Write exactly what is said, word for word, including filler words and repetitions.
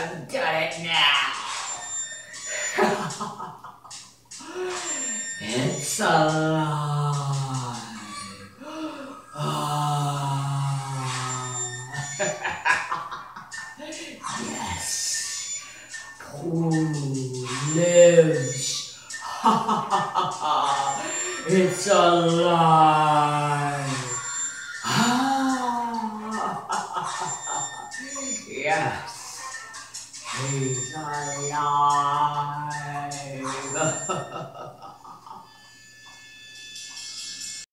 I've done it now. It's alive. Yes. Pooh lives. It's alive. Yes. He's alive.